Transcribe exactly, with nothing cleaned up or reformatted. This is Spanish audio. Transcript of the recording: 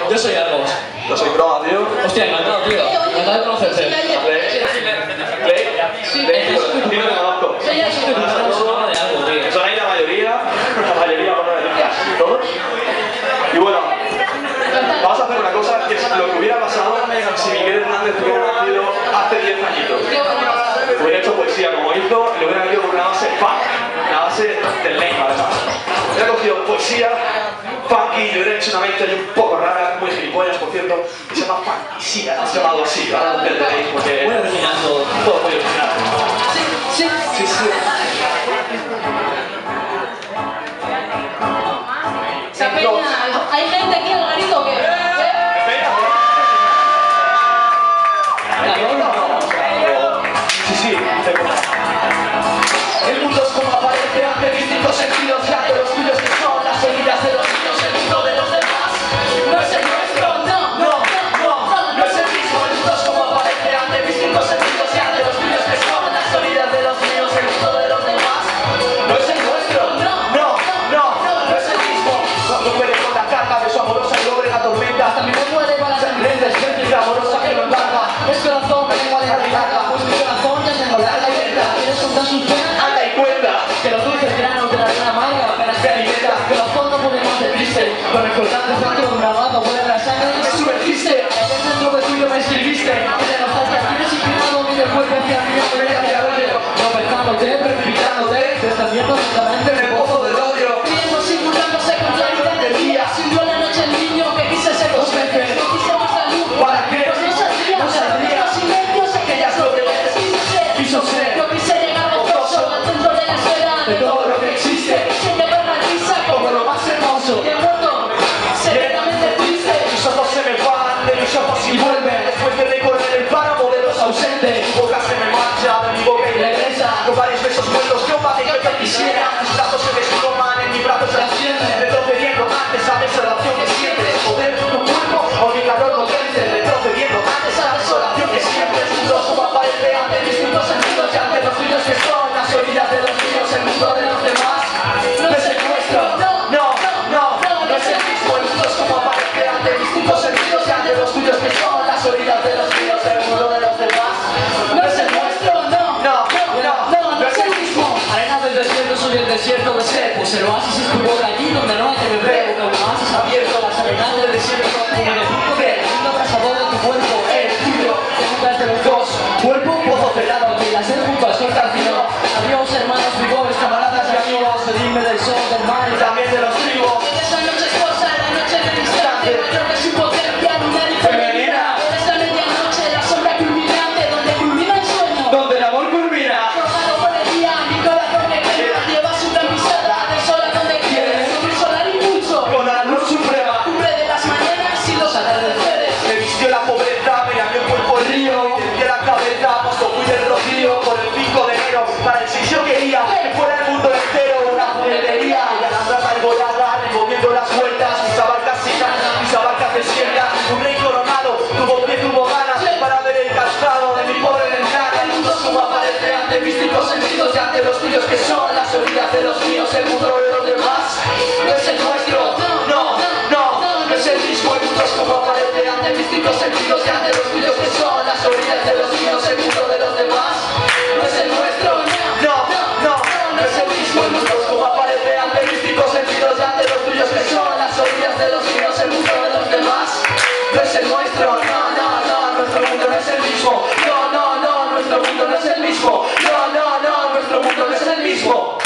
Yo soy Argos. Yo soy Croma, tío. Hostia, encantado, tío. Encantado de conocerte. Play. Sí, Play, tío, no te conozco. soy yo, soy una persona de algo, tío. Son ahí la mayoría, la mayoría, por no decir casi todos. Y bueno, vamos a hacer una cosa que es lo que hubiera pasado si Miguel Hernández hubiera nacido hace diez añitos. Hubiera hecho poesía como hizo, y lo hubiera metido con una base funk, una base del lema además. Hubiera cogido poesía, funky, y hubiera hecho una mezcla un poco rara, muy gilipollas por cierto, que se llama fantasía, se llama algo así, ahora lo entenderéis porque... Muy original todo. Todo muy original. Sí, Sí, sí. Esa peña, ¿hay gente aquí en el garito que? Sí, sí, el mundo es como aparece ante distintos sentidos, ya que los tuyos que son las heridas de los niños, el mundo de los demás no es el nuestro, no, no, no, no es el mismo. El mundo es como aparece ante distintos sentidos, ya que los tuyos que son las heridas de los niños, el mundo de los demás no es el nuestro, no, no, no, no es el mismo. Cuando muere con la carga de su amorosa y doble la tormenta, también me muere con la sangre descrédita amorosa que lo embarga. Es corazón, me lengua de larga, pues mi corazón ya tengo larga y lenta. ¿Quieres contar sus penas? Anda y cuenta que los dulces granos de la arena amarga apenas te alimenta. Que los fondos ponen más de triste, con el cortante dentro de un lavado vuelve la sangre y me sumergiste. En el centro de tuyo me escribiste que de nostalgia tienes inclinado mi del cuerpo hacia mí, volver hacia arriba. No pensándote, precipitándote, descendiendo lentamente en el pozo del odio. Riendo sin burlándose con claridad del día. Sin duda la noche el niño que quise ser dos veces. No quise más la luz. ¿Para qué? Pues no saldría, no saldría. Los silencios aquellas dobleces. Quiso ser, quiso ser. Yo quise llegar gozoso al centro de la esfera de todo lo que existe. Quise llevar la risa como lo más hermoso. Y he muerto serenamente triste. Mis ojos se me van de mis ojos y vuelven. Después de recorrer el páramo de los ausentes. Mi boca se me marcha de mi boca y regresa. Con varios besos muertos yo para que yo quisiera. Mis brazos se desloman, en mis brazos se ascienden. Retrocediendo antes a la desolación que sientes. Poder tu cuerpo o mi calor no crece. Retrocediendo antes a la desolación que sientes. Los como aparece ante distintos sentidos y ante los tuyos que son las orillas de los míos, el mundo de los demás no es el nuestro, no, no, no, no es el mismo. El mundo es como aparece ante distintos sentidos y ante los tuyos que son las orillas de los míos, el mundo de los demás no es el nuestro, no, no, no, no, no es el mismo. Arena del desierto, soy el desierto de sed, pues el oasis es tu boca allí donde no hay que beber. El oasis abierto, las arenas del desierto, en el punto del mundo abrasador de tu cuerpo, el tuyo, que nunca es de los dos. Cuerpo un pozo cerrado, que la sed junto al sol tardío. Adiós hermanos, vigores, camaradas y amigos, pedidme del sol, del mar y también de los trigos. Esa noche es cosa, la noche del instante, mayor que su potencia lunar y femenina. Esta medianoche, la sombra culminante, donde culmina el sueño, donde el amor culmina. Formado por el día, mi corazón me quema, lleva su gran pisada del sol a donde quiere, un solar impulso, con la luz suprema, cumbre de las mañanas y los atardeceres. Me vistió la pobreza, me llamó el cuerpo el río, y la cabeza, pues fui del rocío, por el cinco de enero, para el si yo quería que fuera el mundo entero una juguetería, y a la rata engolada, removiendo las vueltas, mis abarcas sin nada, mis abarcas desiertas, un rey coronado, tuvo pie, tuvo ganas, para ver el cascado de mi pobre ventana. El mundo es como aparece ante distintos sentidos y ante los tuyos que son las orillas de los míos, el mundo de los demás no es el nuestro, no, no, no es el mismo. El mundo es como aparece ante distintos sentidos y ante los tuyos que son las orillas de los míos, el mundo de los demás no es el nuestro, no, no, no es el mismo. El mundo es como aparece ante distintos sentidos y ante los tuyos que son las orillas de los míos, el mundo de los demás no es el nuestro, no, no, no, nuestro mundo no es el mismo, no, no, no, nuestro mundo no es el mismo, no, no, no, nuestro mundo no es el mismo.